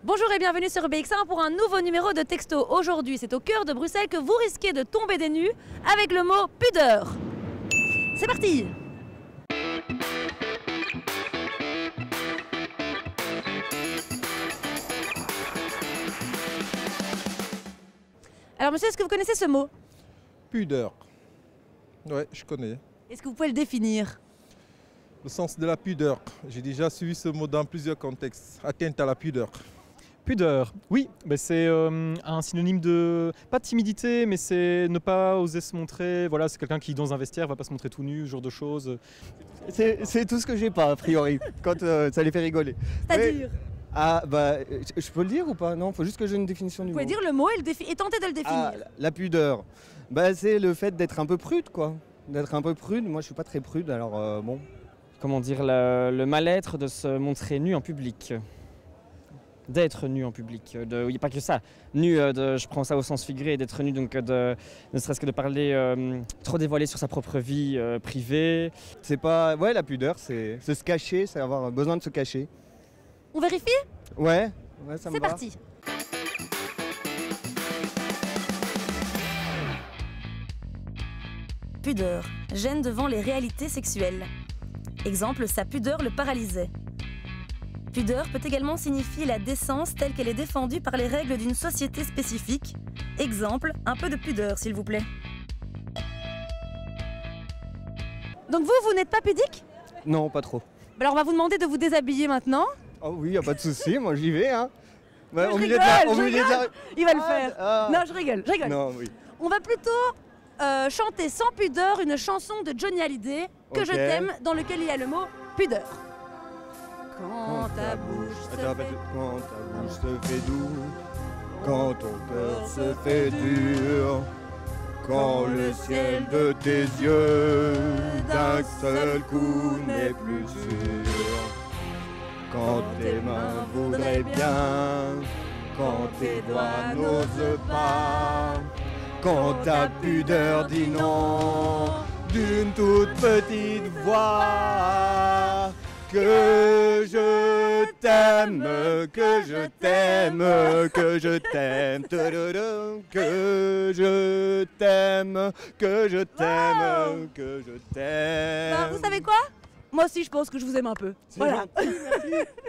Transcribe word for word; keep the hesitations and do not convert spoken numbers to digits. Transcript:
Bonjour et bienvenue sur B X un pour un nouveau numéro de Texto. Aujourd'hui, c'est au cœur de Bruxelles que vous risquez de tomber des nues avec le mot pudeur. C'est parti! Alors monsieur, est-ce que vous connaissez ce mot? Pudeur. Ouais, je connais. Est-ce que vous pouvez le définir? Le sens de la pudeur. J'ai déjà suivi ce mot dans plusieurs contextes. Atteinte à la pudeur. Pudeur, oui, bah c'est euh, un synonyme de, pas de timidité, mais c'est ne pas oser se montrer. Voilà, c'est quelqu'un qui, dans un vestiaire, va pas se montrer tout nu, ce genre de choses. C'est tout ce que j'ai pas, a priori, quand euh, ça les fait rigoler. C'est-à-dire? Ah, bah, je, je peux le dire ou pas? Non, faut juste que j'ai une définition du Vous mot. pouvez dire le mot et, le défi- et tenter de le définir. Ah, la pudeur. Bah, c'est le fait d'être un peu prude, quoi. D'être un peu prude. Moi, je suis pas très prude, alors euh, bon. Comment dire, le, le mal-être de se montrer nu en public. D'être nu en public. Il n'y a pas que ça. Nu, euh, de, je prends ça au sens figuré, d'être nu, donc de, ne serait-ce que de parler, euh, trop dévoiler sur sa propre vie euh, privée. C'est pas. Ouais, la pudeur, c'est se cacher, c'est avoir besoin de se cacher. On vérifie? Ouais, ouais, ça me C'est va. parti. Pudeur, gêne devant les réalités sexuelles. Exemple, sa pudeur le paralysait. Pudeur peut également signifier la décence telle qu'elle est défendue par les règles d'une société spécifique. Exemple, un peu de pudeur s'il vous plaît. Donc vous, vous n'êtes pas pudique? Non, pas trop. Alors on va vous demander de vous déshabiller maintenant. Oh oui, y a pas de souci, moi j'y vais, hein. Ouais, Je au milieu rigole, de la. Au je milieu de la... Il va le Ah, faire. ah. Non, je rigole, je rigole. Non, oui. On va plutôt euh, chanter sans pudeur une chanson de Johnny Hallyday, Que Ok. je t'aime, dans lequel il y a le mot pudeur. Quand ta bouche se Attends, fait... quand ta bouche se fait doux, quand ton cœur se fait dur, quand le ciel de tes yeux d'un seul coup n'est plus sûr, quand tes mains voudraient bien, quand tes doigts n'osent pas, quand ta pudeur dit non d'une toute petite voix. Que je t'aime, que je t'aime, que je t'aime, tududum, que je t'aime, que je t'aime, que je Ben, t'aime. vous savez quoi? Moi aussi je pense que je vous aime un peu. C'est Voilà. gentil, merci.